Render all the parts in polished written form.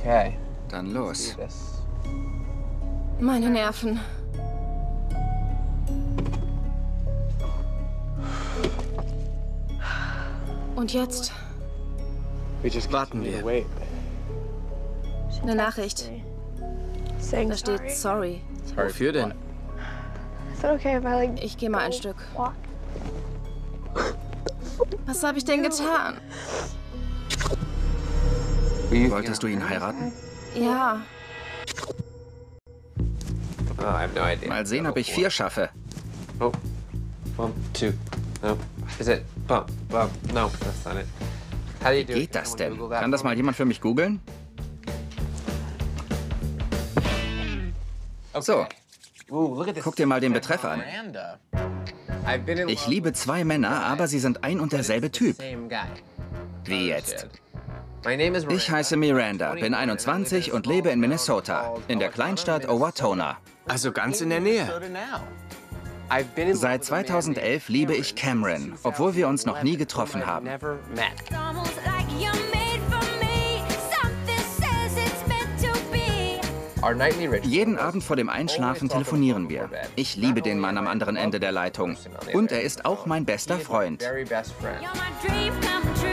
Okay. Dann los. Meine Nerven. Und jetzt? Warten wir. Eine Nachricht. Da steht sorry. Wofür denn? Ich gehe mal ein Stück. Was habe ich denn getan? Wolltest du ihn heiraten? Ja. Mal sehen, ob ich 4 schaffe. Oh. 1, 2. No. Is it? Bump. Bump. No, that's not it. How do you do it? Geht das Someone denn? Google that Kann das for mal me? jemand für mich googeln? So, Ooh, look at this. guck dir mal den Betreff an. Miranda. I've been in Ich love liebe with 2 Männer, aber sie sind ein und derselbe the Typ. same guy. Wie jetzt? My name is Ich Miranda. heiße Miranda, bin 21 und lebe in Minnesota, in der Kleinstadt Owatonna. Also ganz in der Nähe. I've been in love Seit with a man 2011 named liebe ich Cameron, obwohl wir uns noch nie getroffen whom I've haben. never met. Almost like you're made for me. Something says it's meant to be. Our nightly ritual Jeden was Abend vor dem Einschlafen telefonieren wir. Ich liebe den Mann am anderen Ende der Leitung. Und er ist auch mein bester Freund. very best friend. You're my dream come true.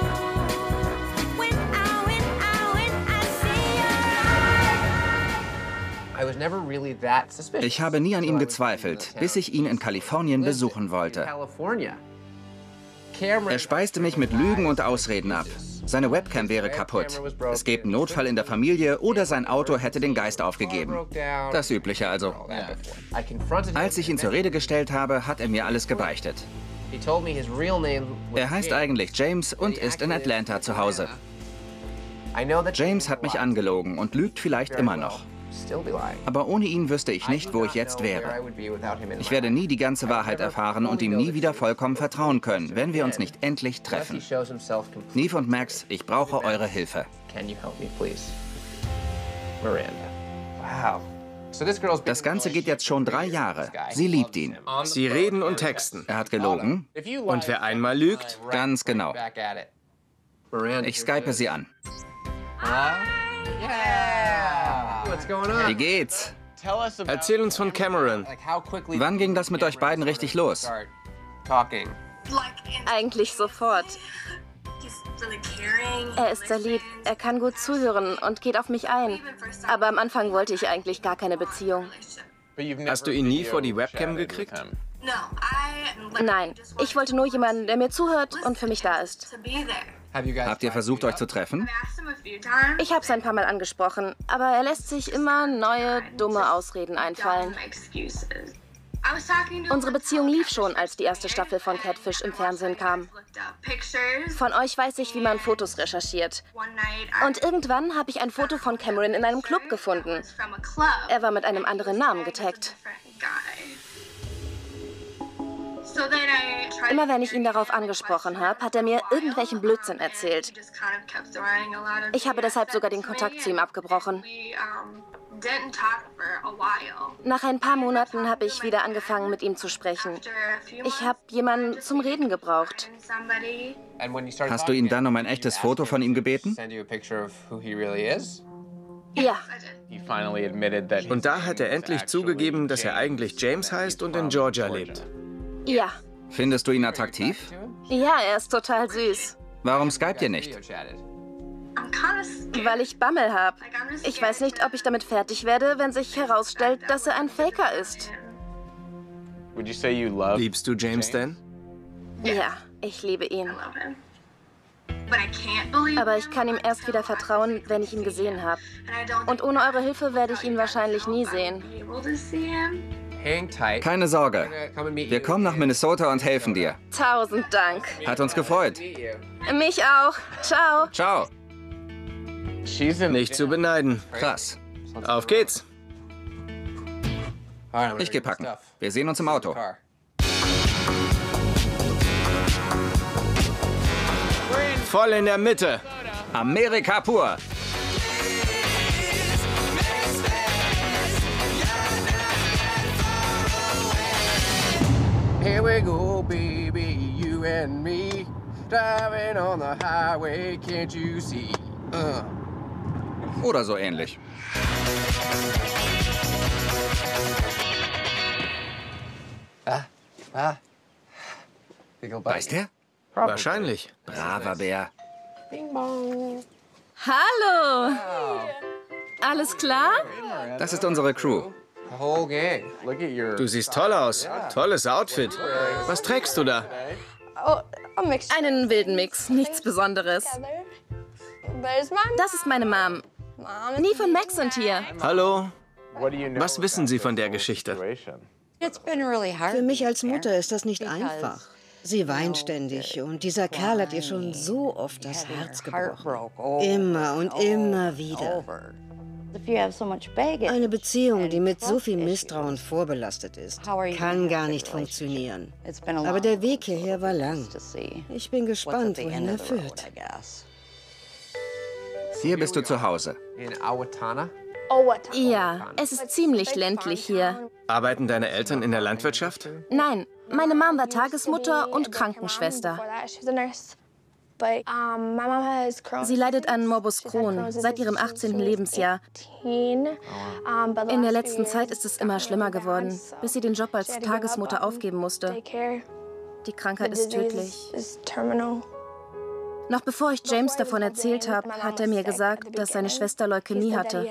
When I see your eyes. I was never really that suspicious. Ich habe nie an ihm gezweifelt, bis ich ihn in Kalifornien besuchen wollte. California. Cameron Er speiste mich mit Lügen und Ausreden ab. Seine Webcam wäre kaputt. Es gäbe einen Notfall in der Familie oder sein Auto hätte den Geist aufgegeben. Das Übliche also. I confronted him. Als ich ihn zur Rede gestellt habe, hat er mir alles gebeichtet. He told me his real name was Er heißt James. eigentlich James und ist in Atlanta zu Hause. I know that James hat mich angelogen und lügt vielleicht immer noch. Still be lying. Aber ohne ihn wüsste ich nicht, wo ich jetzt wäre. Ich werde nie die ganze Wahrheit erfahren und ihm nie wieder vollkommen vertrauen können, wenn wir uns nicht endlich treffen. Neve und Max, ich brauche eure Hilfe. Can you help me, please? Miranda. Wow. So this girl's been Das Ganze geht jetzt schon 3 Jahre. Sie liebt ihn. Sie reden und texten. Er hat gelogen. Und wer einmal lügt, Ganz genau. Back at it. Miranda. Ich skype sie an. Yeah. What's going on? Wie geht's? erzähl uns von Cameron. Like how quickly Wann ging das mit euch beiden richtig los? start talking? Eigentlich sofort. Er ist sehr lieb, er kann gut zuhören und geht auf mich ein. Aber am Anfang wollte ich eigentlich gar keine Beziehung. Hast du ihn nie vor die Webcam gekriegt? Nein, ich wollte nur jemanden, der mir zuhört und für mich da ist. Habt ihr versucht, euch zu treffen? Ich habe es ein paar Mal angesprochen, aber er lässt sich immer neue, dumme Ausreden einfallen. Unsere Beziehung lief schon, als die erste Staffel von Catfish im Fernsehen kam. Von euch weiß ich, wie man Fotos recherchiert. Und irgendwann habe ich ein Foto von Cameron in einem Club gefunden. Er war mit einem anderen Namen getaggt. Immer wenn ich ihn darauf angesprochen habe, hat er mir irgendwelchen Blödsinn erzählt. Ich habe deshalb sogar den Kontakt zu ihm abgebrochen. Nach ein paar Monaten habe ich wieder angefangen, mit ihm zu sprechen. Ich habe jemanden zum Reden gebraucht. And when you started Hast du ihn talking, dann um ein did you echtes ask Foto him von ihm to gebeten? Send you a picture of who he really is? Ja, He finally admitted that Und da hat er endlich zugegeben, dass er eigentlich James heißt und in Georgia lebt. ja. Findest du ihn attraktiv? Ja, er ist total süß. Warum skypt ihr nicht? Video-chatted. Weil ich Bammel habe. Ich weiß nicht, ob ich damit fertig werde, wenn sich herausstellt, dass er ein Faker ist. Would you say you love? Liebst du James denn? Ja, ich liebe ihn. Aber ich kann ihm erst wieder vertrauen, wenn ich ihn gesehen habe. Und ohne eure Hilfe werde ich ihn wahrscheinlich nie sehen. Hang tight. Keine Sorge. I'm gonna come and meet Wir you. kommen nach Minnesota und helfen dir. 1000 Dank. Hat uns gefreut. Meet you. Mich auch. Ciao. Ciao. She's in Nicht zu beneiden. Krass. Auf geht's. All right, I'm Ich geh gonna get packen. stuff. Wir sehen uns im Auto. Car. Voll in der Mitte. Amerika pur. Here we go, baby, you and me, driving on the highway, can't you see? Oder so ähnlich. Weiß der? Wahrscheinlich. Braver Bär. Hallo! Alles klar? Das ist unsere Crew. Du siehst toll aus. Tolles Outfit. Was trägst du da? Einen wilden Mix, nichts Besonderes. Das ist meine Mom. Neve und Max sind hier. Hallo. Was wissen Sie von der Geschichte? Für mich als Mutter ist das nicht einfach. Sie weint ständig und dieser Kerl hat ihr schon so oft das Herz gebrochen. Immer und immer wieder. Eine Beziehung, die mit so viel Misstrauen vorbelastet ist, kann gar nicht funktionieren. Aber der Weg hierher war lang. Ich bin gespannt, wohin er führt. Hier bist du zu Hause. In Awatana? Ja, es ist ziemlich ländlich hier. Arbeiten deine Eltern in der Landwirtschaft? Nein, meine Mom war Tagesmutter und Krankenschwester. Sie leidet an Morbus Crohn seit ihrem 18. Lebensjahr. In der letzten Zeit ist es immer schlimmer geworden, bis sie den Job als Tagesmutter aufgeben musste. Die Krankheit ist tödlich. Noch bevor ich James davon erzählt habe, hat er mir gesagt, dass seine Schwester Leukämie hatte.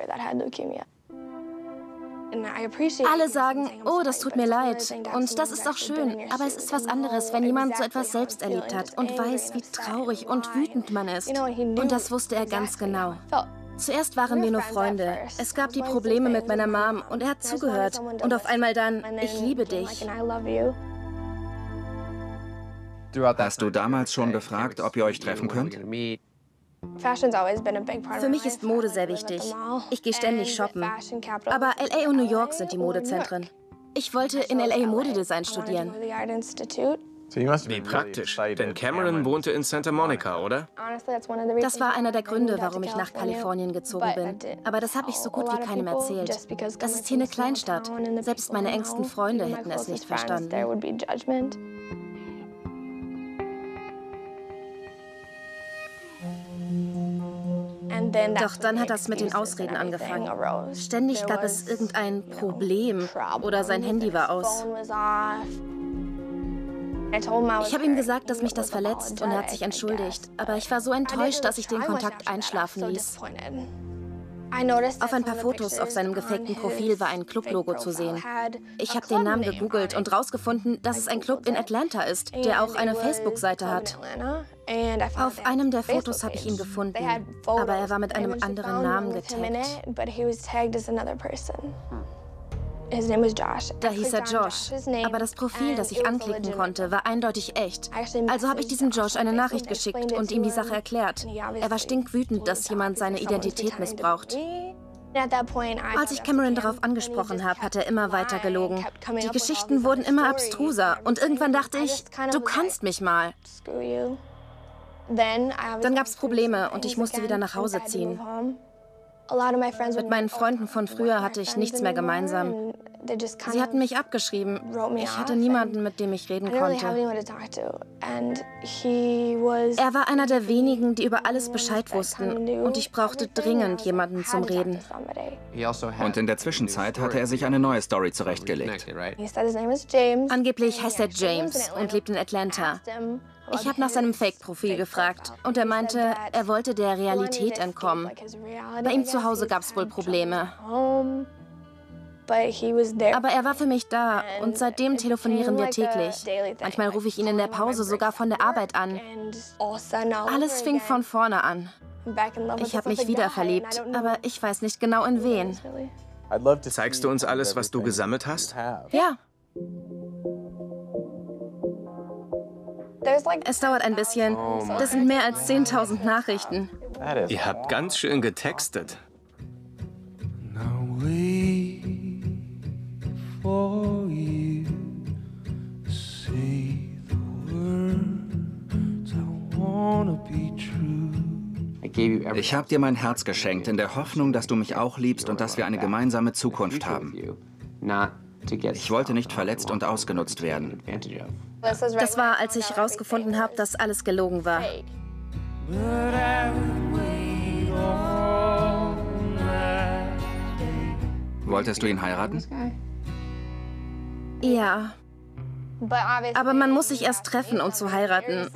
Alle sagen, oh, das tut mir leid. Und das ist auch schön. Aber es ist was anderes, wenn jemand so etwas selbst erlebt hat und weiß, wie traurig und wütend man ist. Und das wusste er ganz genau. Zuerst waren wir nur Freunde. Es gab die Probleme mit meiner Mom und er hat zugehört. Und auf einmal dann, ich liebe dich. Hast du damals schon gefragt, ob ihr euch treffen könnt? Für mich ist Mode sehr wichtig. Ich gehe ständig shoppen. Aber LA und New York sind die Modezentren. Ich wollte in LA Modedesign studieren. Wie praktisch, denn Cameron wohnte in Santa Monica, oder? Das war einer der Gründe, warum ich nach Kalifornien gezogen bin. Aber das habe ich so gut wie keinem erzählt. Das ist hier eine Kleinstadt. Selbst meine engsten Freunde hätten es nicht verstanden. Doch dann hat das mit den Ausreden angefangen. Ständig gab es irgendein Problem oder sein Handy war aus. Ich habe ihm gesagt, dass mich das verletzt und er hat sich entschuldigt. Aber ich war so enttäuscht, dass ich den Kontakt einschlafen ließ. Auf ein paar Fotos auf seinem gefakten Profil war ein Club-Logo zu sehen. Ich habe den Namen gegoogelt und rausgefunden, dass es ein Club in Atlanta ist, der auch eine Facebook-Seite hat. Auf einem der Fotos habe ich ihn gefunden, aber er war mit einem anderen Namen getaggt. Da hieß er Josh, aber das Profil, das ich anklicken konnte, war eindeutig echt. Also habe ich diesem Josh eine Nachricht geschickt und ihm die Sache erklärt. Er war stinkwütend, dass jemand seine Identität missbraucht. Als ich Cameron darauf angesprochen habe, hat er immer weiter gelogen. Die Geschichten wurden immer abstruser und irgendwann dachte ich, du kannst mich mal. Dann gab es Probleme und ich musste wieder nach Hause ziehen. Mit meinen Freunden von früher hatte ich nichts mehr gemeinsam. Sie hatten mich abgeschrieben. Ich hatte niemanden, mit dem ich reden konnte. Er war einer der wenigen, die über alles Bescheid wussten. Und ich brauchte dringend jemanden zum Reden. Und in der Zwischenzeit hatte er sich eine neue Story zurechtgelegt. Angeblich heißt er James und lebt in Atlanta. Ich habe nach seinem Fake-Profil gefragt und er meinte, er wollte der Realität entkommen. Bei ihm zu Hause gab es wohl Probleme. Aber er war für mich da und seitdem telefonieren wir täglich. Manchmal rufe ich ihn in der Pause sogar von der Arbeit an. Alles fing von vorne an. Ich habe mich wieder verliebt, aber ich weiß nicht genau in wen. Zeigst du uns alles, was du gesammelt hast? Ja. Es dauert ein bisschen. Das sind mehr als 10.000 Nachrichten. Ihr habt ganz schön getextet. Ich habe dir mein Herz geschenkt, in der Hoffnung, dass du mich auch liebst und dass wir eine gemeinsame Zukunft haben. Ich wollte nicht verletzt und ausgenutzt werden. Das war, als ich herausgefunden habe, dass alles gelogen war. But I would wait on Wolltest du ihn heiraten? Ja. Aber man muss sich erst treffen, um zu heiraten.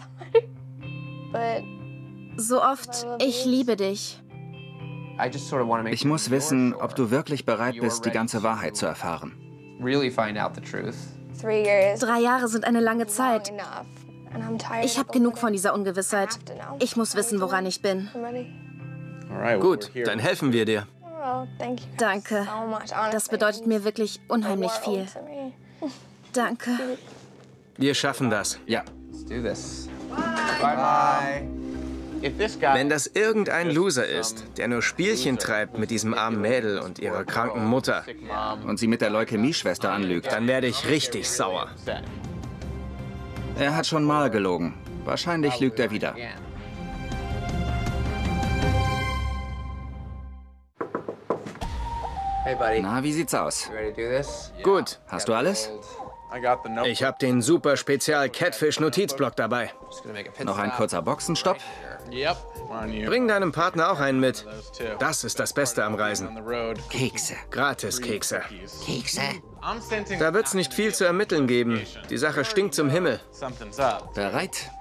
So oft, ich liebe dich. Ich muss wissen, ob du wirklich bereit bist, die ganze Wahrheit zu erfahren. 3 Jahre sind eine lange Zeit. Ich habe genug von dieser Ungewissheit. Ich muss wissen, woran ich bin. Gut, dann helfen wir dir. Danke. Das bedeutet mir wirklich unheimlich viel. Danke. Wir schaffen das. Ja. Wenn das irgendein Loser ist, der nur Spielchen treibt mit diesem armen Mädel und ihrer kranken Mutter, Und sie mit der Leukämie-Schwester anlügt. dann werde ich richtig sauer. Er hat schon mal gelogen. Wahrscheinlich lügt er wieder. Na, wie sieht's aus? Gut, Hast du alles? ich habe den super Spezial Catfish-Notizblock dabei. Noch ein kurzer Boxenstopp? Bring deinem Partner auch einen mit. Das ist das Beste am Reisen. Kekse. Gratis-Kekse. Kekse? Da wird's nicht viel zu ermitteln geben. Die Sache stinkt zum Himmel. Bereit?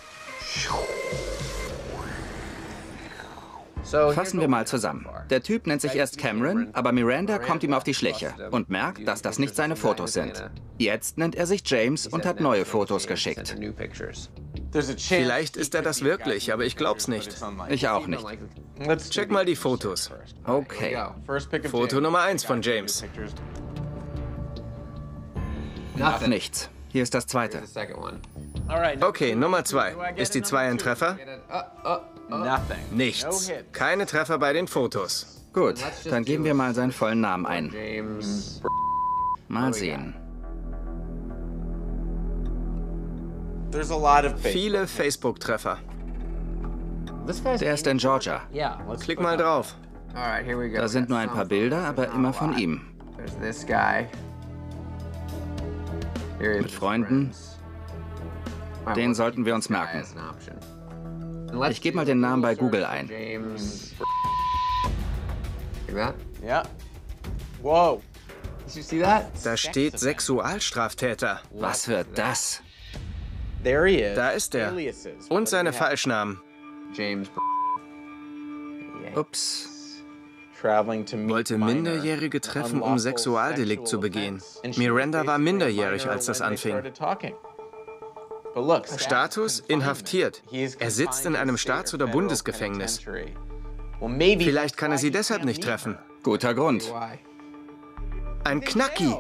Fassen wir mal zusammen. Der Typ nennt sich erst Cameron, aber Miranda kommt ihm auf die Schliche und merkt, dass das nicht seine Fotos sind. Jetzt nennt er sich James und hat neue Fotos geschickt. Vielleicht ist er das wirklich, aber ich glaub's nicht. Ich auch nicht. Check mal die Fotos. Okay. Foto Nummer 1 von James. Nichts. Hier ist das zweite. Okay, Nummer 2. Ist die 2 ein Treffer? Nichts. Keine Treffer bei den Fotos. Gut, dann geben wir mal seinen vollen Namen ein. Mal sehen. Viele Facebook-Treffer. Der ist in Georgia. Klick mal drauf. Da sind nur ein paar Bilder, aber immer von ihm. Mit Freunden. Den sollten wir uns merken. Ich gebe mal den Namen bei Google ein. Da steht Sexualstraftäter. Was wird das? Da ist er. Und seine Falschnamen. Ups. Wollte Minderjährige treffen, um Sexualdelikt zu begehen. Miranda war minderjährig, als das anfing. Status inhaftiert. Er sitzt in einem Staats- oder Bundesgefängnis. Vielleicht kann er sie deshalb nicht treffen. Guter Grund. Ein Knacki.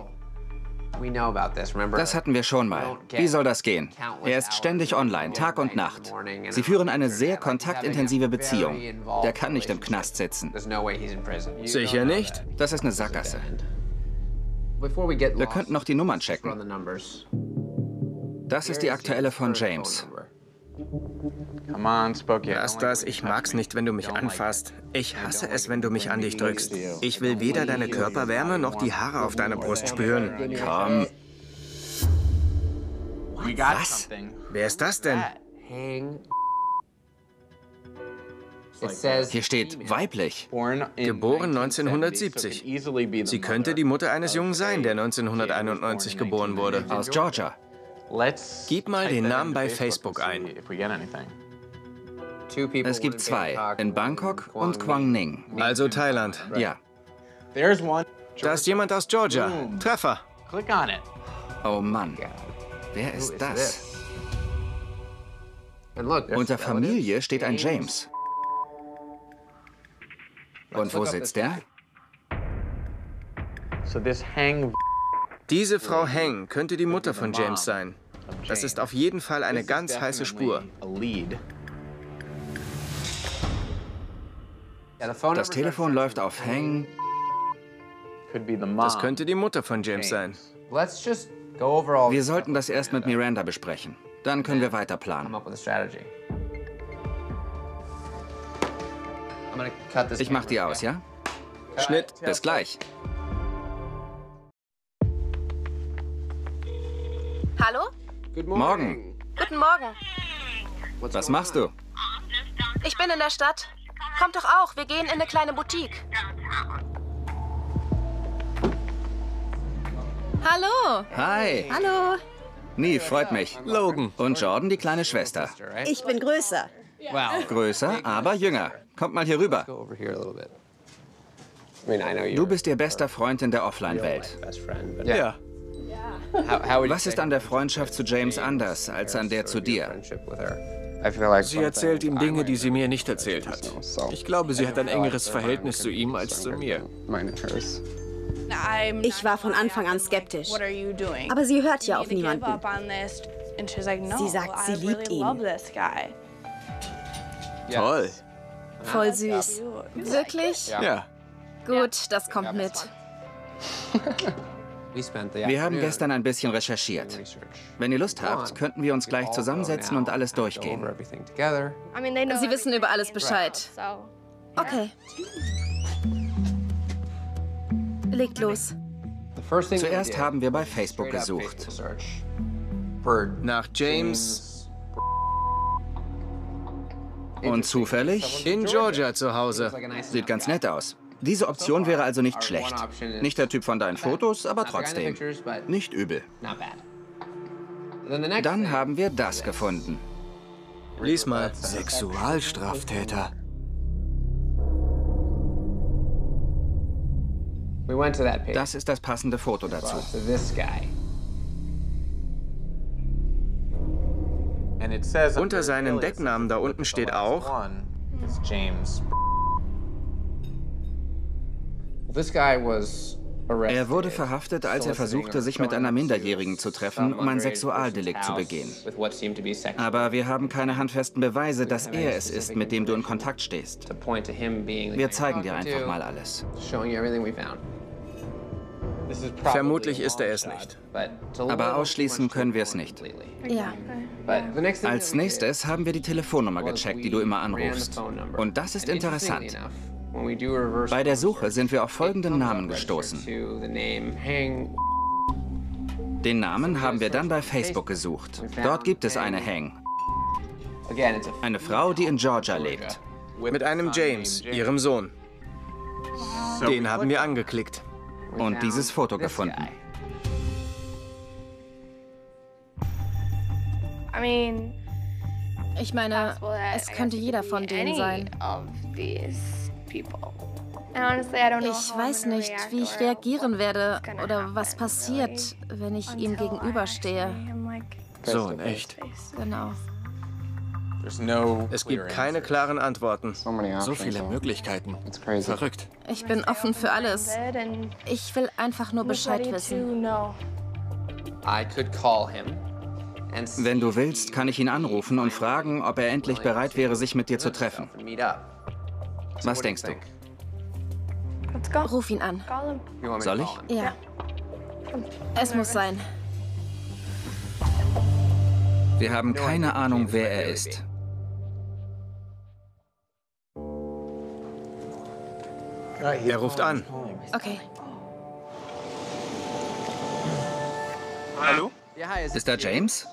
Das hatten wir schon mal. Wie soll das gehen? Er ist ständig online, Tag und Nacht. Sie führen eine sehr kontaktintensive Beziehung. Der kann nicht im Knast sitzen. Sicher nicht. Das ist eine Sackgasse. Wir könnten noch die Nummern checken. Das ist die aktuelle von James. Lass das, ich mag's nicht, wenn du mich anfasst. Ich hasse es, wenn du mich an dich drückst. Ich will weder deine Körperwärme noch die Haare auf deiner Brust spüren. Komm. Was? Wer ist das denn? Hier steht weiblich. Geboren 1970. Sie könnte die Mutter eines Jungen sein, der 1991 geboren wurde. Aus Georgia. Gib mal den Namen bei Facebook ein. Es gibt 2. In Bangkok und Quang Ninh. Also Thailand. Ja. Da ist jemand aus Georgia. Treffer. Oh Mann. Wer ist das? Unter Familie steht ein James. Und wo sitzt der? Diese Frau Heng könnte die Mutter von James sein. Das ist auf jeden Fall eine ganz heiße Spur. Das Telefon läuft auf Heng. Das könnte die Mutter von James sein. Wir sollten das erst mit Miranda besprechen. Dann können wir weiter planen. Ich mach die aus, ja? Schnitt. Bis gleich. Hallo? Morgen. Guten Morgen. Was machst du? Ich bin in der Stadt. Kommt doch auch, wir gehen in eine kleine Boutique. Hallo. Hi. Hallo. Nie, freut mich. Logan. Und Jordan, die kleine Schwester. Ich bin größer. Wow. Größer, aber jünger. Kommt mal hier rüber. Go over here a little bit. I mean, I know Du bist ihr bester Freund in der Offline-Welt. best friend, but Ja. how would you Was ist an der Freundschaft zu James anders als an der zu dir? friendship with her? I feel like Sie erzählt ihm Dinge, die sie mir nicht erzählt hat. Ich glaube, sie hat ein engeres Verhältnis zu ihm als zu mir. Ich war von Anfang an skeptisch. Aber sie hört ja auf niemanden. Sie sagt, sie liebt ihn. Toll. Voll süß. Wirklich? Ja. Gut, das kommt mit. Wir haben gestern ein bisschen recherchiert. Wenn ihr Lust habt, könnten wir uns gleich zusammensetzen und alles durchgehen. Sie wissen über alles Bescheid. Okay. Legt los. Zuerst haben wir bei Facebook gesucht. Nach James Und zufällig? in Georgia zu Hause. Sieht ganz nett aus. Diese Option wäre also nicht schlecht. Nicht der Typ von deinen Fotos, aber trotzdem. Nicht übel. Dann haben wir das gefunden. Lies mal. Sexualstraftäter. Das ist das passende Foto dazu. Unter seinem Decknamen da unten steht auch: Er wurde verhaftet, als er versuchte, sich mit einer Minderjährigen zu treffen, um ein Sexualdelikt zu begehen. Aber wir haben keine handfesten Beweise, dass er es ist, mit dem du in Kontakt stehst. Wir zeigen dir einfach mal alles. Vermutlich ist er es nicht. Aber ausschließen können wir es nicht. Ja. Als nächstes haben wir die Telefonnummer gecheckt, die du immer anrufst. Und das ist interessant. Bei der Suche sind wir auf folgenden Namen gestoßen. Den Namen haben wir dann bei Facebook gesucht. Dort gibt es eine Hang. Eine Frau, die in Georgia lebt. Mit einem James, ihrem Sohn. Den haben wir angeklickt. Und dieses Foto gefunden. Ich meine, es könnte jeder von denen sein. Ich weiß nicht, wie ich reagieren werde oder was passiert, wenn ich ihm gegenüberstehe. So in echt. Genau. Es gibt keine klaren Antworten. So viele Möglichkeiten. Verrückt. Ich bin offen für alles. Ich will einfach nur Bescheid wissen. Wenn du willst, kann ich ihn anrufen und fragen, ob er endlich bereit wäre, sich mit dir zu treffen. Was denkst du? Ruf ihn an. Soll ich? Ja. Es muss sein. Wir haben keine Ahnung, wer er ist. Er ruft an. Okay. Hallo? Ist da James?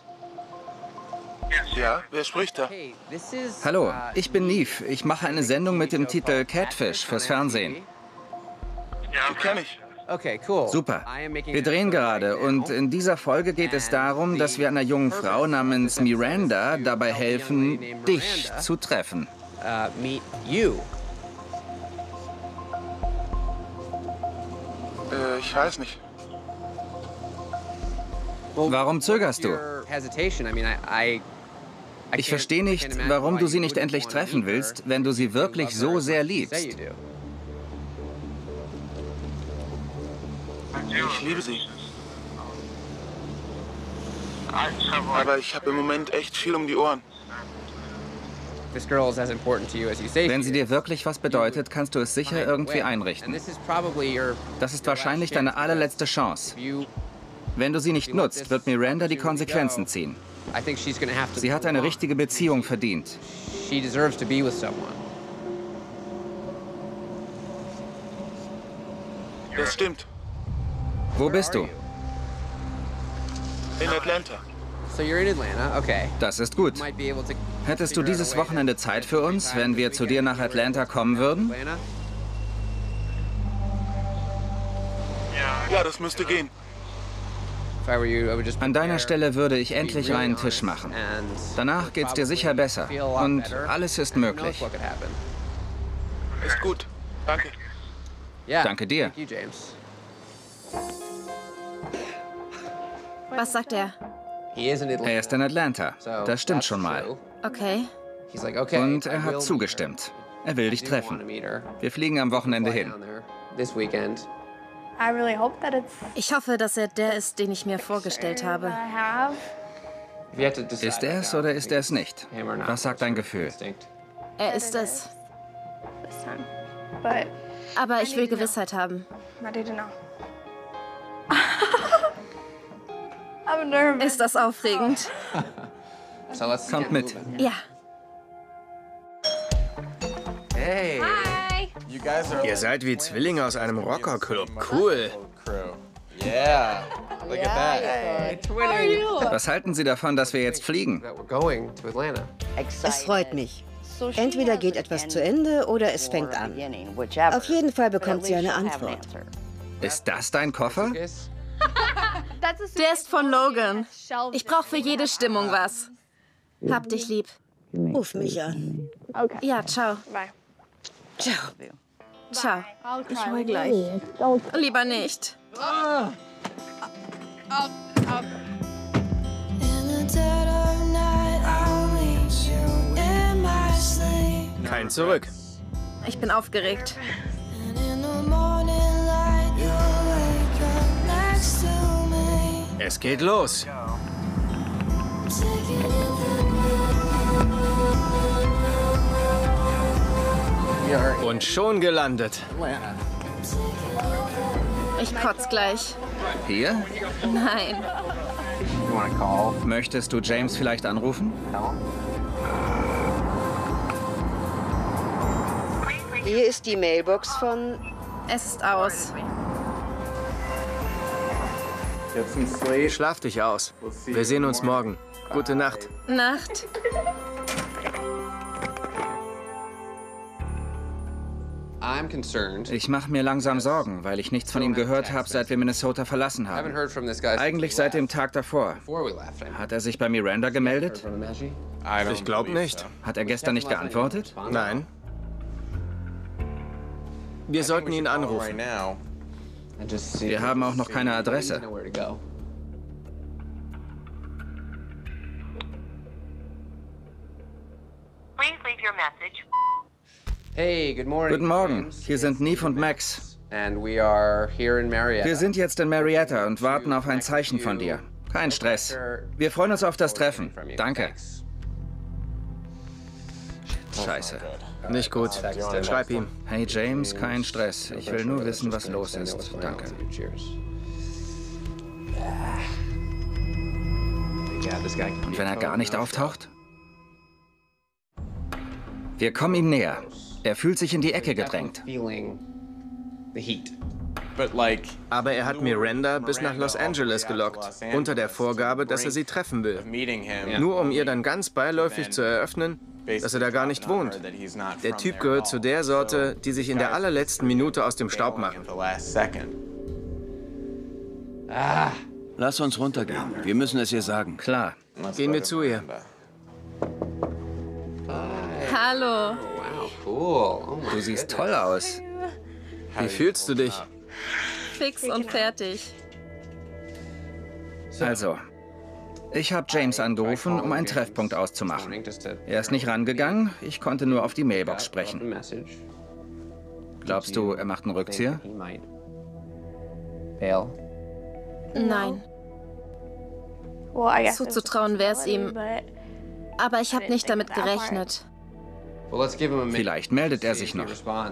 Ja, wer spricht da? Hallo, ich bin Neve. Ich mache eine Sendung mit dem Titel Catfish fürs Fernsehen. Ja, kenn ich. Super. Wir drehen gerade und in dieser Folge geht es darum, dass wir einer jungen Frau namens Miranda dabei helfen, dich zu treffen. Ich weiß nicht. Warum zögerst du? Ich verstehe nicht, warum du sie nicht endlich treffen willst, wenn du sie wirklich so sehr liebst. Ich liebe sie. Aber ich habe im Moment echt viel um die Ohren. Wenn sie dir wirklich was bedeutet, kannst du es sicher irgendwie einrichten. Das ist wahrscheinlich deine allerletzte Chance. Wenn du sie nicht nutzt, wird Miranda die Konsequenzen ziehen. Sie hat eine richtige Beziehung verdient. Das stimmt. Wo bist du? In Atlanta. Das ist gut. Hättest du dieses Wochenende Zeit für uns, wenn wir zu dir nach Atlanta kommen würden? Ja, das müsste gehen. An deiner Stelle würde ich endlich einen Tisch machen. Danach geht's dir sicher besser. Und alles ist möglich. Ist gut. Danke. Danke dir. Was sagt er? Er ist in Atlanta. Das stimmt schon mal. Okay. Und er hat zugestimmt. Er will dich treffen. Wir fliegen am Wochenende hin. Ich hoffe, dass er der ist, den ich mir vorgestellt habe. Ist er es oder ist er es nicht? Was sagt dein Gefühl? Er ist es. Aber ich will Gewissheit haben. Ist das aufregend? Kommt mit. Ja. Hey. Hi. Ihr seid wie Zwillinge aus einem Rockerclub. Cool. Yeah. Look at that. How are you? Was halten Sie davon, dass wir jetzt fliegen? That we're going to Atlanta. Es freut mich. Entweder geht etwas zu Ende oder es fängt an. Auf jeden Fall bekommt sie eine Antwort. Ist das dein Koffer? Der ist von Logan. Ich brauche für jede Stimmung was. Hab dich lieb. Ruf mich an. Ja, ciao. Bye. Ciao. Ciao. Ich hol gleich. Lieber nicht. Kein Zurück. Ich bin aufgeregt. Es geht los. Und schon gelandet. Ich kotz gleich. Hier? Nein. Möchtest du James vielleicht anrufen? Hier ist die Mailbox von... Es ist aus. Schlaf dich aus. Wir sehen uns morgen. Gute Nacht. Nacht. Ich mache mir langsam Sorgen, weil ich nichts von ihm gehört habe, seit wir Minnesota verlassen haben. Eigentlich seit dem Tag davor. Hat er sich bei Miranda gemeldet? Ich glaube nicht. Hat er gestern nicht geantwortet? Nein. Wir sollten ihn anrufen. Wir haben auch noch keine Adresse. Hey, good morning. Guten Morgen, hier sind Neve und Max. And we are here in Marietta. Wir sind jetzt in Marietta und warten auf ein Zeichen von dir. Kein Stress. Wir freuen uns auf das Treffen. Danke. Scheiße. Nicht gut. Schreib ihm. Hey James, kein Stress. Ich will nur wissen, was los ist. Danke. Und wenn er gar nicht auftaucht? Wir kommen ihm näher. Er fühlt sich in die Ecke gedrängt. Aber er hat Miranda bis nach Los Angeles gelockt, unter der Vorgabe, dass er sie treffen will. Nur um ihr dann ganz beiläufig zu eröffnen, dass er da gar nicht wohnt. Der Typ gehört zu der Sorte, die sich in der allerletzten Minute aus dem Staub machen. Lass uns runtergehen. Wir müssen es ihr sagen. Klar. Gehen wir zu ihr. Hallo. Du siehst toll aus. Wie fühlst du dich? Fix und fertig. Also, ich habe James angerufen, um einen Treffpunkt auszumachen. Er ist nicht rangegangen, ich konnte nur auf die Mailbox sprechen. Glaubst du, er macht einen Rückzieher? Nein. Zuzutrauen wäre es ihm. Aber ich habe nicht damit gerechnet. Vielleicht meldet er sich noch.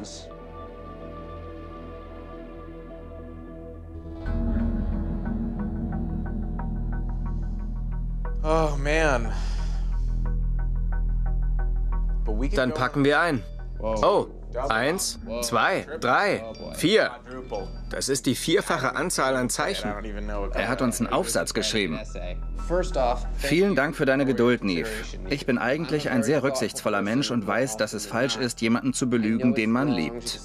Oh man. Dann packen wir ein. Oh, 1, 2, 3, 4. Das ist die vierfache Anzahl an Zeichen. Er hat uns einen Aufsatz geschrieben. Vielen Dank für deine Geduld, Neve. Ich bin eigentlich ein sehr rücksichtsvoller Mensch und weiß, dass es falsch ist, jemanden zu belügen, den man liebt.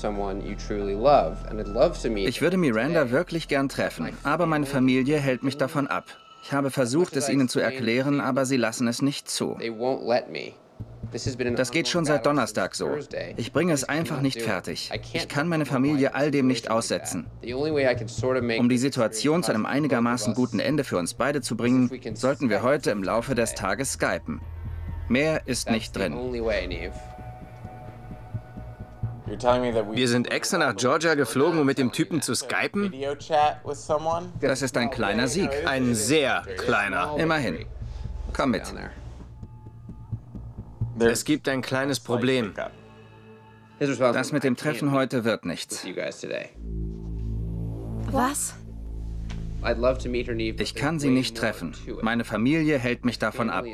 Ich würde Miranda wirklich gern treffen, aber meine Familie hält mich davon ab. Ich habe versucht, es ihnen zu erklären, aber sie lassen es nicht zu. Das geht schon seit Donnerstag so. Ich bringe es einfach nicht fertig. Ich kann meine Familie all dem nicht aussetzen. Um die Situation zu einem einigermaßen guten Ende für uns beide zu bringen, sollten wir heute im Laufe des Tages skypen. Mehr ist nicht drin. Wir sind extra nach Georgia geflogen, um mit dem Typen zu skypen? Das ist ein kleiner Sieg. Ein sehr kleiner. Immerhin. Komm mit. Es gibt ein kleines Problem. Das mit dem Treffen heute wird nichts. Was? Ich kann sie nicht treffen. Meine Familie hält mich davon ab.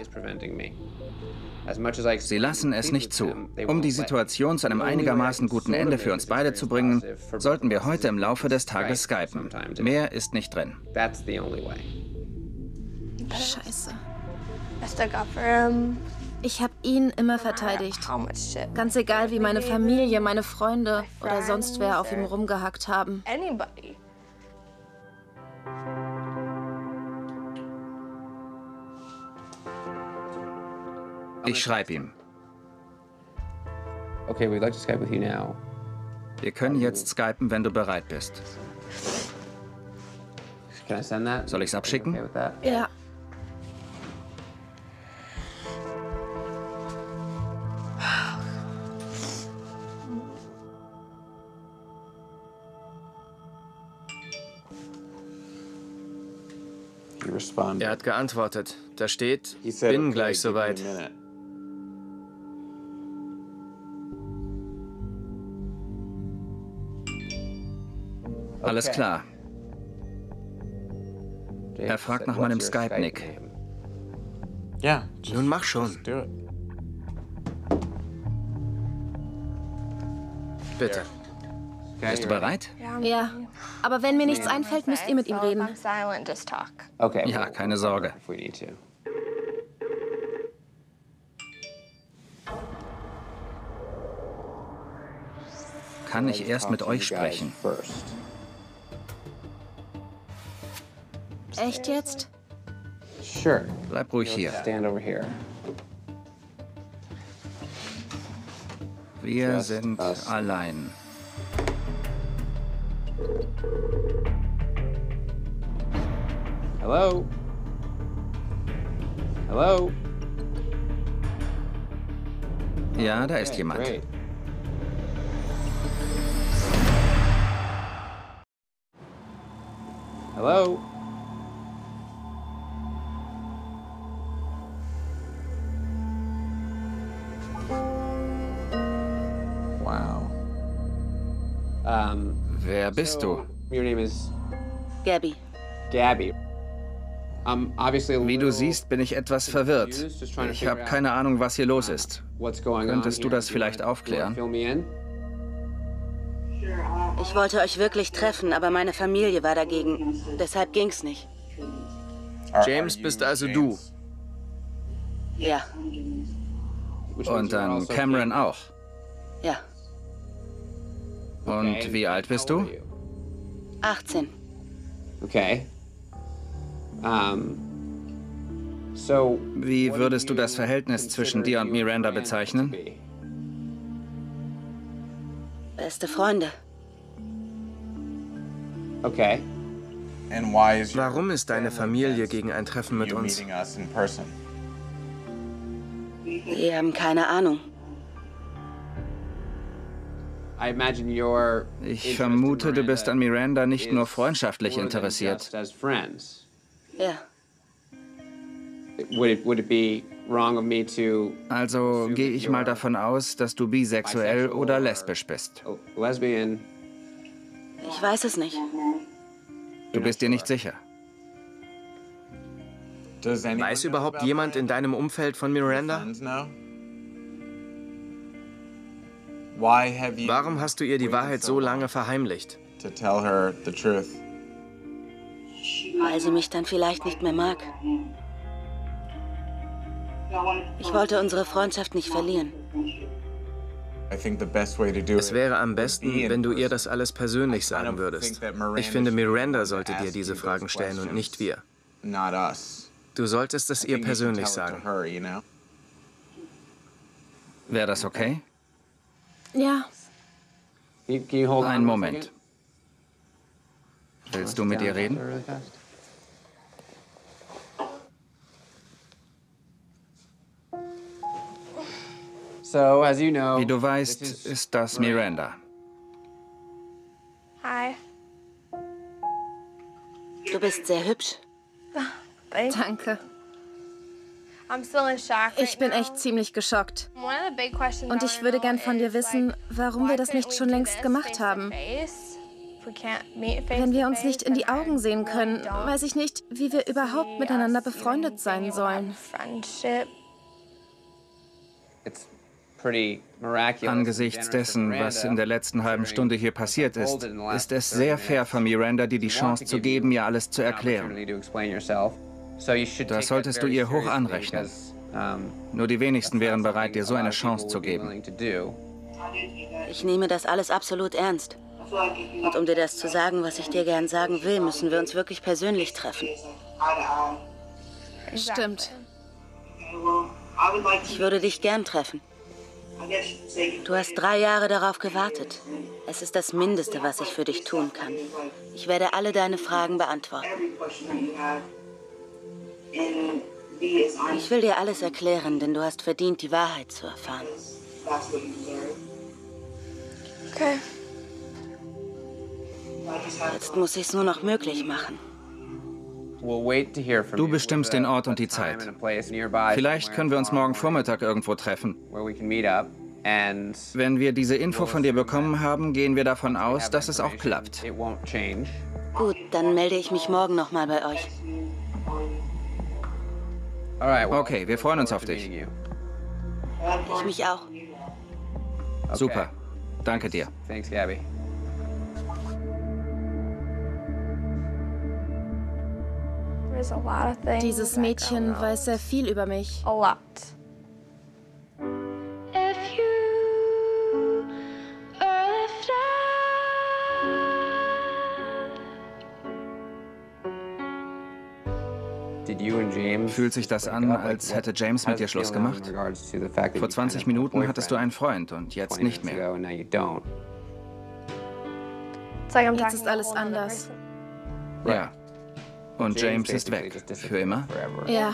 Sie lassen es nicht zu. Um die Situation zu einem einigermaßen guten Ende für uns beide zu bringen, sollten wir heute im Laufe des Tages skypen. Mehr ist nicht drin. Scheiße. Ich habe ihn immer verteidigt. Ganz egal, wie meine Familie, meine Freunde oder sonst wer auf ihm rumgehackt haben. Ich schreibe ihm. Okay, we'd like to Skype with you now. Wir können jetzt skypen, wenn du bereit bist. Can I send that? Soll ich's abschicken? Okay with that? Ja. Er hat geantwortet. Da steht, bin gleich soweit. Alles klar. Er fragt nach meinem Skype-Nick. Ja, nun mach schon. Bitte. Bist du bereit? Ja. Aber wenn mir nichts einfällt, müsst ihr mit ihm reden. Okay. Ja, keine Sorge. If we need to. Kann ich erst mit euch sprechen? Echt jetzt? Sure. Bleib ruhig hier. Stand over here. Wir sind allein. Hello? Hello? Ja, da ist jemand. Great. Hello? Wow. Wer bist du? Your name is Gabby. Gabby. Wie du siehst, bin ich etwas verwirrt. Ich habe keine Ahnung, was hier los ist. Könntest du das vielleicht aufklären? Ich wollte euch wirklich treffen, aber meine Familie war dagegen. Deshalb ging's nicht. James bist also du. Ja. Und dann Cameron auch. Ja. Und wie alt bist du? 18. Okay. Wie würdest du das Verhältnis zwischen dir und Miranda bezeichnen? Beste Freunde. Okay. Warum ist deine Familie gegen ein Treffen mit uns? Die haben keine Ahnung. Ich vermute, du bist an Miranda nicht nur freundschaftlich interessiert. Ja. Also gehe ich mal davon aus, dass du bisexuell oder lesbisch bist. Lesbian. Ich weiß es nicht. Du bist dir nicht sicher. Weiß überhaupt jemand in deinem Umfeld von Miranda? Warum hast du ihr die Wahrheit so lange verheimlicht? Weil sie mich dann vielleicht nicht mehr mag. Ich wollte unsere Freundschaft nicht verlieren. Es wäre am besten, wenn du ihr das alles persönlich sagen würdest. Ich finde, Miranda sollte dir diese Fragen stellen und nicht wir. Du solltest es ihr persönlich sagen. Wäre das okay? Ja. Einen Moment. Willst du mit ihr reden? Wie du weißt, ist das Miranda. Hi. Du bist sehr hübsch. Danke. Ich bin echt ziemlich geschockt. Und ich würde gern von dir wissen, warum wir das nicht schon längst gemacht haben. Wenn wir uns nicht in die Augen sehen können, weiß ich nicht, wie wir überhaupt miteinander befreundet sein sollen. Angesichts dessen, was in der letzten halben Stunde hier passiert ist, ist es sehr fair von Miranda, dir die Chance zu geben, mir alles zu erklären. Das solltest du ihr hoch anrechnen. Nur die wenigsten wären bereit, dir so eine Chance zu geben. Ich nehme das alles absolut ernst. Und um dir das zu sagen, was ich dir gern sagen will, müssen wir uns wirklich persönlich treffen. Stimmt. Ich würde dich gern treffen. Du hast 3 Jahre darauf gewartet. Es ist das Mindeste, was ich für dich tun kann. Ich werde alle deine Fragen beantworten. Ich will dir alles erklären, denn du hast verdient, die Wahrheit zu erfahren. Okay. Jetzt muss ich es nur noch möglich machen. Du bestimmst den Ort und die Zeit. Vielleicht können wir uns morgen Vormittag irgendwo treffen. Wenn wir diese Info von dir bekommen haben, gehen wir davon aus, dass es auch klappt. Gut, dann melde ich mich morgen nochmal bei euch. Okay, wir freuen uns auf dich. Ich mich auch. Super. Danke dir. Dieses Mädchen weiß sehr viel über mich. Fühlt sich das an, als hätte James mit dir Schluss gemacht? Vor 20 Minuten hattest du einen Freund und jetzt nicht mehr. Jetzt ist alles anders. Ja. Und James ist weg. Für immer? Ja.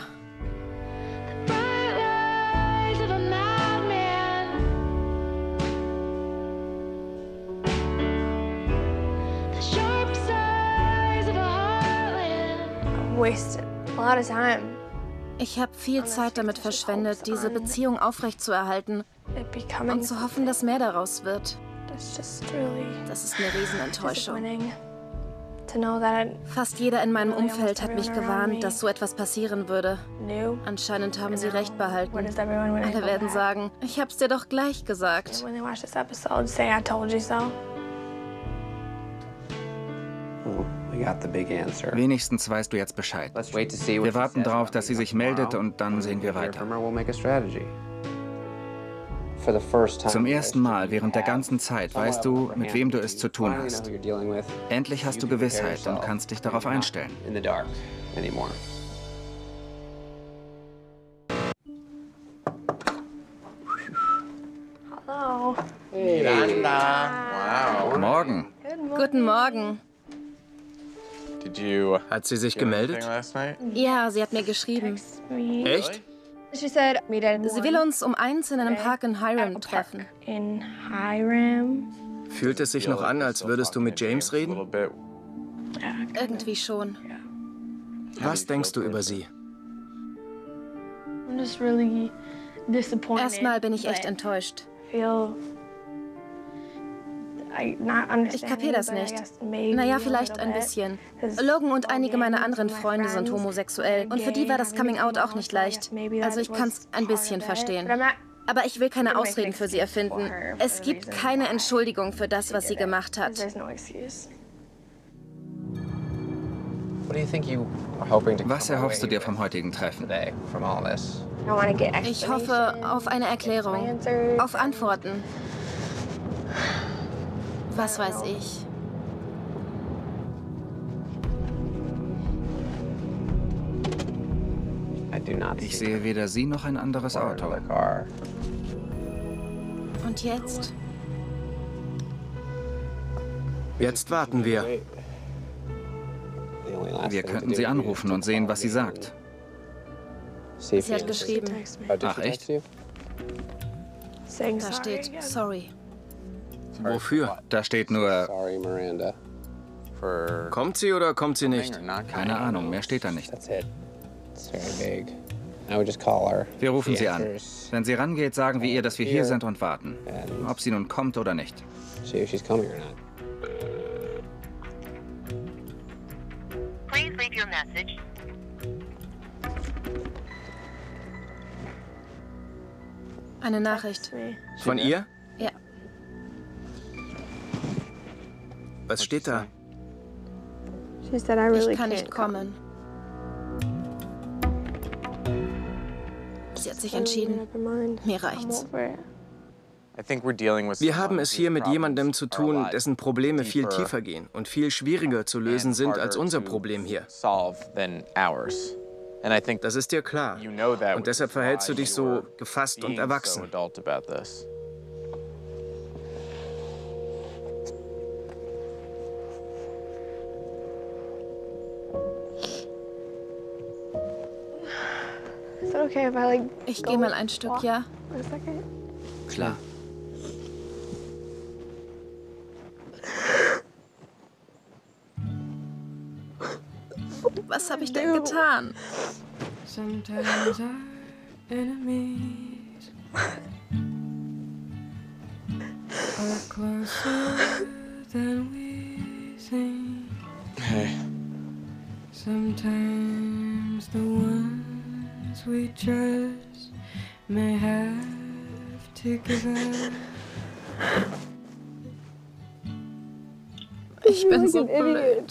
Ich habe viel Zeit damit verschwendet, diese Beziehung aufrechtzuerhalten und zu hoffen, dass mehr daraus wird. Das ist eine Riesenenttäuschung. Fast jeder in meinem Umfeld hat mich gewarnt, dass so etwas passieren würde. Anscheinend haben sie recht behalten. Alle werden sagen, ich hab's dir doch gleich gesagt. Wenigstens weißt du jetzt Bescheid. Wir warten darauf, dass sie sich meldet und dann sehen wir weiter. Zum ersten Mal während der ganzen Zeit weißt du, mit wem du es zu tun hast. Endlich hast du Gewissheit und kannst dich darauf einstellen. Hallo. Wow. Morgen. Guten Morgen. Hat sie sich gemeldet? Ja, sie hat mir geschrieben. Echt? Sie will uns um 1 in einem Park in Hiram treffen. Fühlt es sich noch an, als würdest du mit James reden? Irgendwie schon. Was denkst du über sie? Erstmal bin ich echt enttäuscht. Ich kapiere das nicht. Naja, vielleicht ein bisschen. Logan und einige meiner anderen Freunde sind homosexuell. Und für die war das Coming-out auch nicht leicht. Also ich kann es ein bisschen verstehen. Aber ich will keine Ausreden für sie erfinden. Es gibt keine Entschuldigung für das, was sie gemacht hat. Was erhoffst du dir vom heutigen Treffen? Ich hoffe auf eine Erklärung, auf Antworten. Was weiß ich. Ich sehe weder sie noch ein anderes Auto. Und jetzt? Jetzt warten wir. Wir könnten sie anrufen und sehen, was sie sagt. Sie hat geschrieben. Ach, echt? Da steht, sorry. Wofür? Da steht nur, Kommt sie oder kommt sie nicht? keine Ahnung, mehr steht da nicht. Wir rufen sie an. Wenn sie rangeht, sagen wir ihr, dass wir hier sind und warten. Ob sie nun kommt oder nicht. Eine Nachricht. Von ihr? Ja. Was steht da? Ich kann nicht kommen. Sie hat sich entschieden. Mir reicht's. Wir haben es hier mit jemandem zu tun, dessen Probleme viel tiefer gehen und viel schwieriger zu lösen sind als unser Problem hier. Das ist dir klar. Und deshalb verhältst du dich so gefasst und erwachsen. Ich gehe mal ein Stück, ja? Klar. Was habe ich denn getan? Sometimes our enemies are closer than we think. Hey. Sometimes the ones we trust may have to give up. Ich bin so blöd.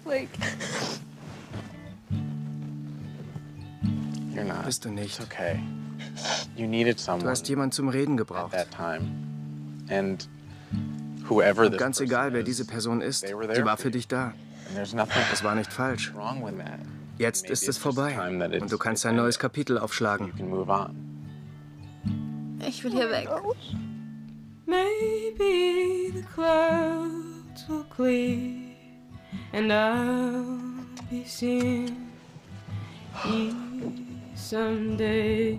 Bist du nicht. Okay. You needed Du someone hast jemanden zum Reden gebraucht. at that time. And whoever Und this ganz person egal, wer is, diese Person ist, they were there sie war for für you. dich da. And there's nothing Das war nicht falsch. wrong with that. Jetzt Maybe ist es it's just vorbei time that it's und du kannst ein neues ended. Kapitel You aufschlagen. can move on. Ich will hier weg. Maybe the clouds will clear and I'll be seeing you someday.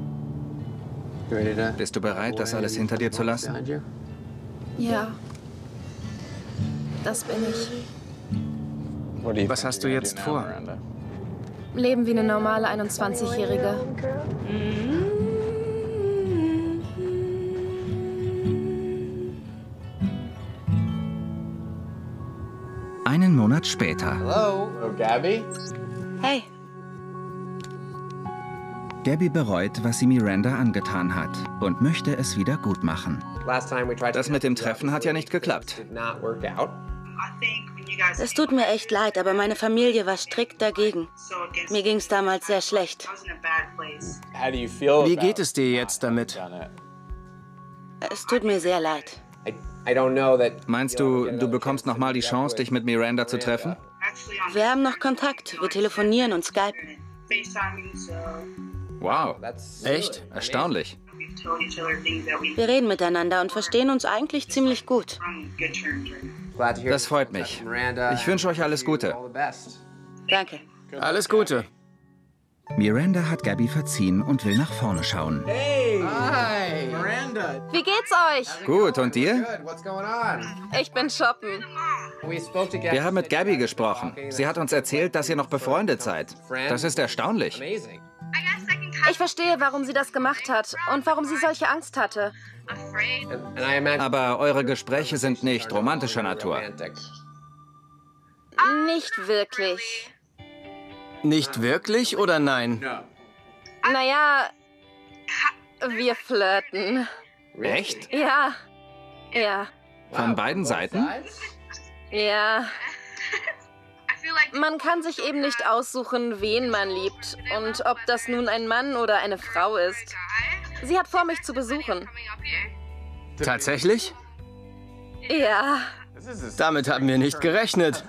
Bist du bereit, das alles hinter dir zu lassen? Ja. Das bin ich. What do you Was think hast du you're gonna jetzt do now, vor? Miranda? Leben wie eine normale 21-Jährige. Einen Monat später. Hello, Gabby? Hey, Gabby bereut, was sie Miranda angetan hat und möchte es wieder gut machen. Das mit dem Treffen hat ja nicht geklappt. es tut mir echt leid, aber meine Familie war strikt dagegen. Mir ging es damals sehr schlecht. Wie geht es dir jetzt damit? Es tut mir sehr leid. Meinst du, du bekommst nochmal die Chance, dich mit Miranda zu treffen? Wir haben noch Kontakt. Wir telefonieren und skypen. Wow, Echt? erstaunlich. Wir reden miteinander und verstehen uns eigentlich ziemlich gut. Das freut mich. Ich wünsche euch alles Gute. Danke. Alles Gute. Miranda hat Gabby verziehen und will nach vorne schauen. Wie geht's euch? Gut, und dir? Ich bin shoppen. Wir haben mit Gabby gesprochen. Sie hat uns erzählt, dass ihr noch befreundet seid. Das ist erstaunlich. Ich verstehe, warum sie das gemacht hat und warum sie solche Angst hatte. Aber eure Gespräche sind nicht romantischer Natur. Nicht wirklich. Nicht wirklich oder nein? Naja, Wir flirten. Echt? Ja. Ja. Von beiden Seiten? Ja. Man kann sich eben nicht aussuchen, wen man liebt und ob das nun ein Mann oder eine Frau ist. Sie hat vor, mich zu besuchen. Tatsächlich? Ja. Damit haben wir nicht gerechnet.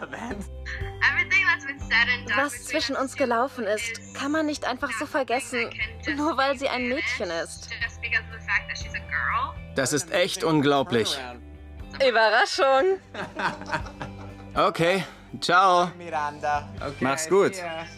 Was zwischen uns gelaufen ist, kann man nicht einfach so vergessen, nur weil sie ein Mädchen ist. Das ist echt unglaublich. Überraschung. Okay, ciao. Mach's gut.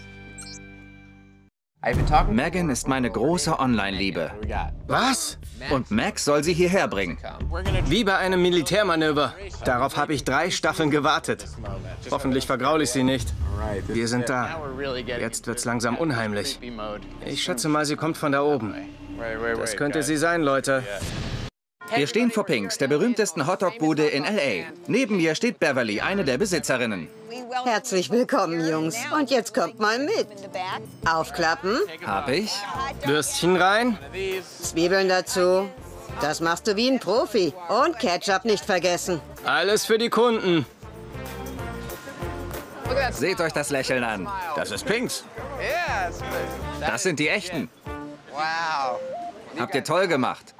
Megan ist meine große Online-Liebe. Was? Und Max soll sie hierher bringen. Wie bei einem Militärmanöver. Darauf habe ich 3 Staffeln gewartet. Hoffentlich vergraule ich sie nicht. Wir sind da. Jetzt wird's langsam unheimlich. Ich schätze mal, sie kommt von da oben. Das könnte sie sein, Leute. Wir stehen vor Pink's, der berühmtesten Hotdog-Bude in L.A. Neben mir steht Beverly, eine der Besitzerinnen. Herzlich willkommen, Jungs. Und jetzt kommt mal mit. Aufklappen. Hab ich? Würstchen rein. Zwiebeln dazu. Das machst du wie ein Profi. Und Ketchup nicht vergessen. Alles für die Kunden. Seht euch das Lächeln an. Das ist Pink's. Das sind die echten. Habt ihr toll gemacht.